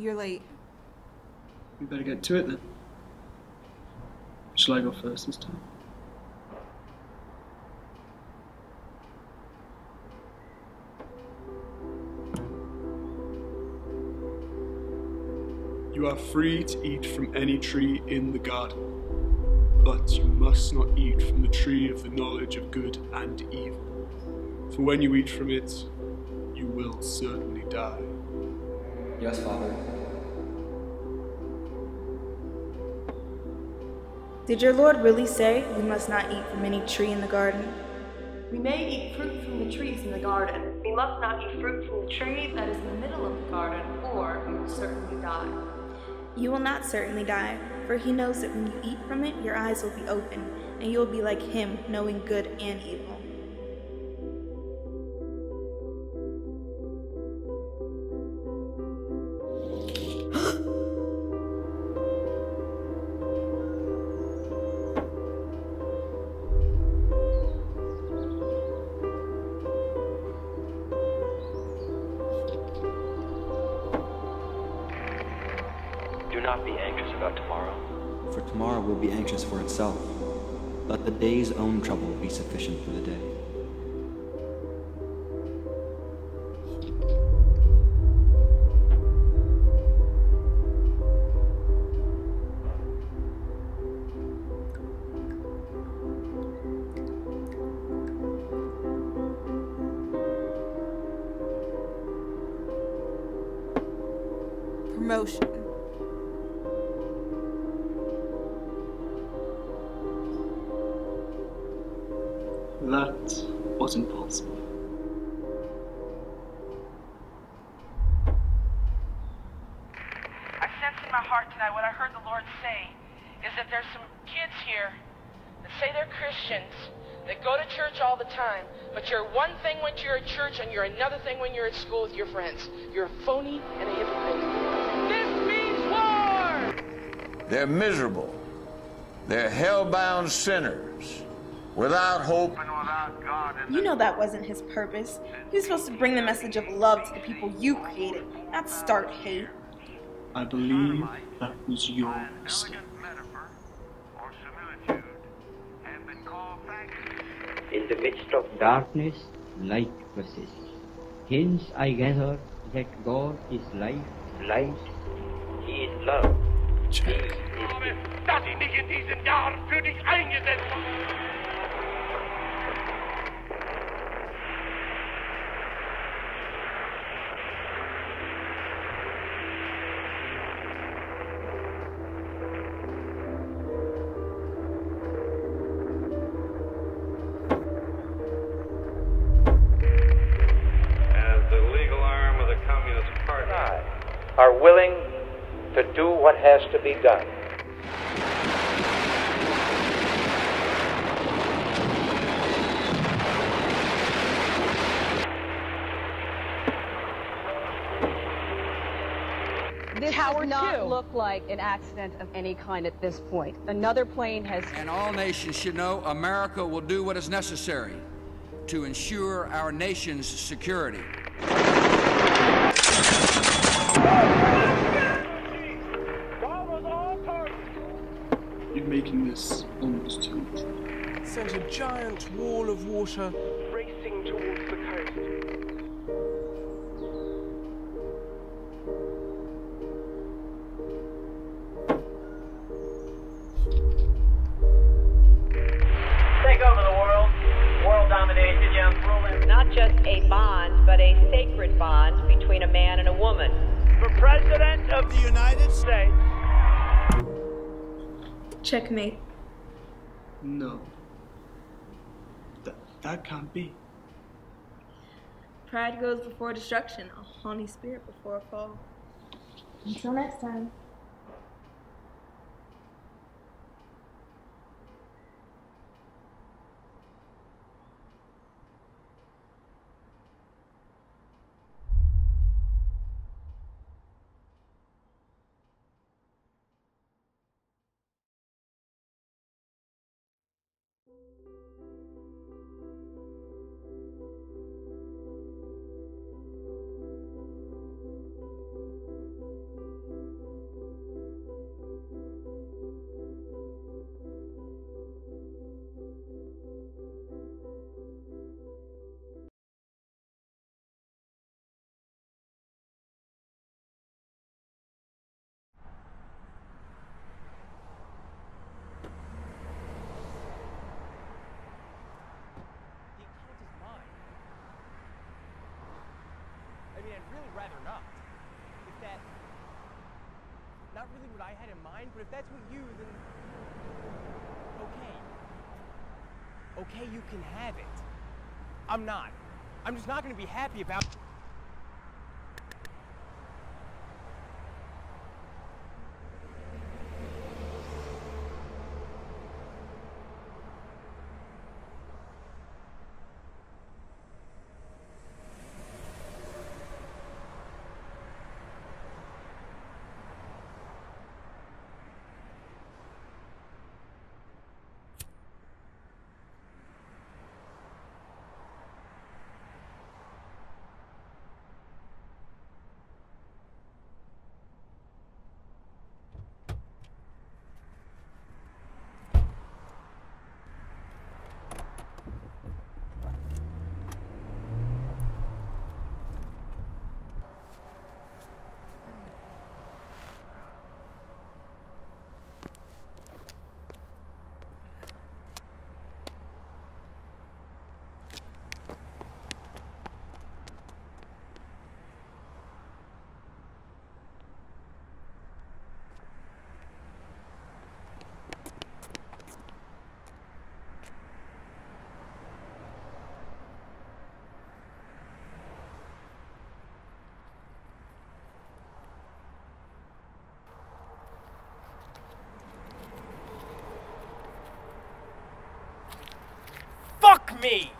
You're late. We better get to it then. Shall I go first this time? You are free to eat from any tree in the garden, but you must not eat from the tree of the knowledge of good and evil. For when you eat from it, you will certainly die. Yes, Father. Did your Lord really say we must not eat from any tree in the garden? We may eat fruit from the trees in the garden. We must not eat fruit from the tree that is in the middle of the garden, or we will certainly die. You will not certainly die, for he knows that when you eat from it, your eyes will be open, and you will be like him, knowing good and evil. Do not be anxious about tomorrow. For tomorrow will be anxious for itself. Let the day's own trouble be sufficient for the day. Promotion. That wasn't possible. I sense in my heart tonight what I heard the Lord say is that there's some kids here that say they're Christians, that go to church all the time, but you're one thing when you're at church and you're another thing when you're at school with your friends. You're a phony and a hypocrite. This means war! They're miserable. They're hell-bound sinners, without hope and without God. You know that wasn't his purpose. He was supposed to bring the message of love to the people you created, not start hate. I believe that was your mistake. In the midst of darkness, light persists. Hence I gather that God is light, light, He is love. Check. Dass ich nicht in diesen Jahren für dich eingesetzt habe. As the legal arm of the Communist Party, are willing to do what has to be done. This does not look like an accident of any kind at this point. Another plane has... And all nations should know America will do what is necessary to ensure our nation's security. You're making this almost too much. Sent a giant wall of water Racing towards the coast. Take over the world. World domination, young ruler. Not just a bond, but a sacred bond between a man and a woman. For President of the United States. Checkmate. No. That can't be. Pride goes before destruction, a haughty spirit before a fall. Until next time. mean, I'd really rather not. If that... Not really what I had in mind, but if that's what you, then... Okay. Okay, you can have it. I'm not. I'm just not gonna be happy about... Fuck me!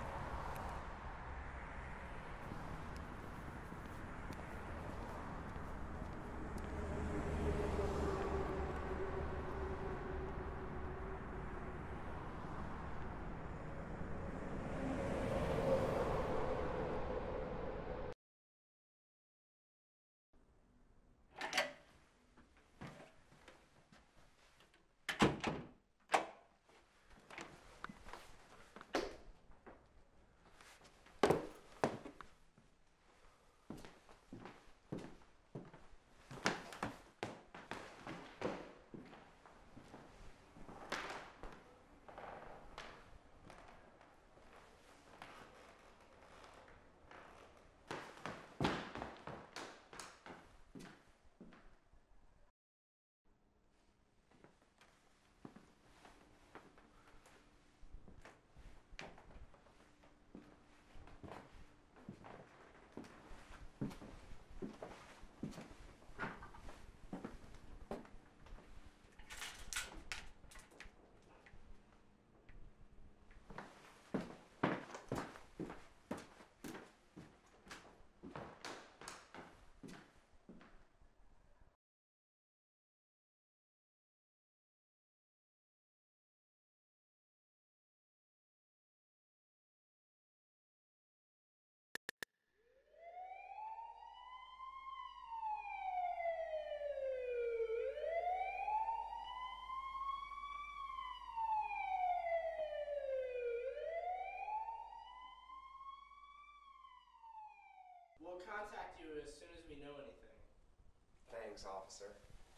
We'll contact you as soon as we know anything. Thanks, officer.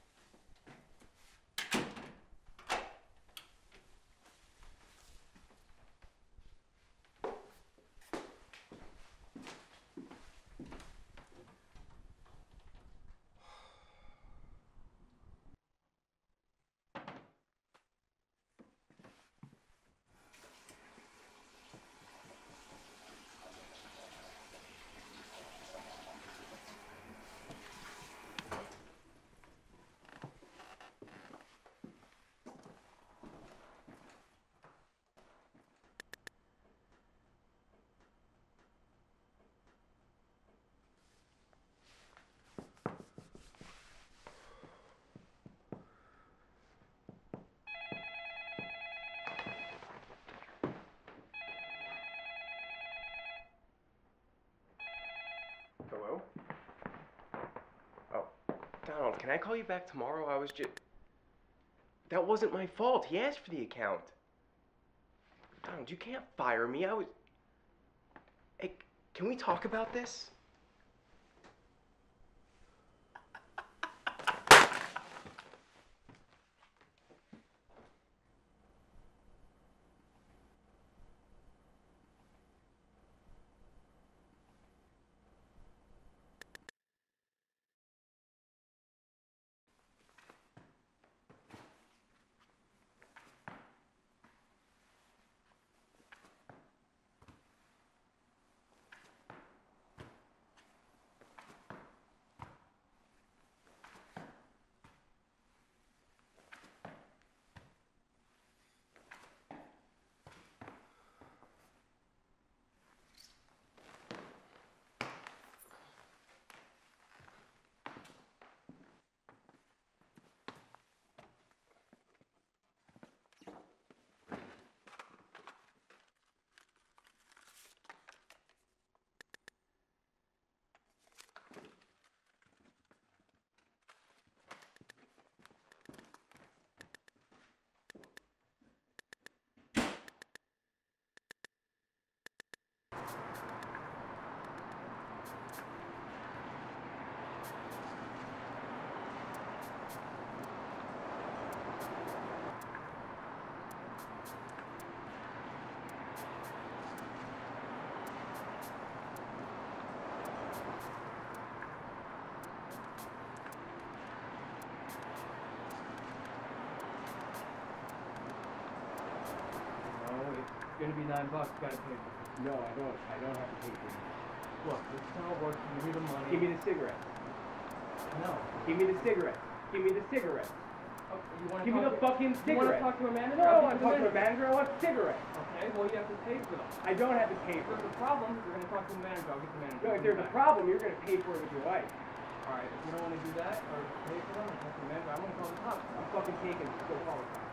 Hello? Oh, Donald, can I call you back tomorrow? I was just... That wasn't my fault. He asked for the account. Donald, you can't fire me. I was... Hey, can we talk about this? gonna be $9. Gotta pay for it. No, I don't have to pay for it. Look, this is how it works. Give me the money. Give me the cigarettes. No. Give me the cigarettes. Give me the cigarettes. Okay, Give me the fucking cigarettes. You want to talk to a manager? No, I want to talk to a manager. I want cigarettes. Okay, well, you have to pay for them. I don't have to pay for If them. there's a problem, you're going to talk to the manager. I'll get the manager. No, if there's a problem, you're going to pay for it with your life. All right, if you don't want to do that or pay for them or talk to the manager, I'm going to call the cops. I'm fucking taking it. Go call the cops.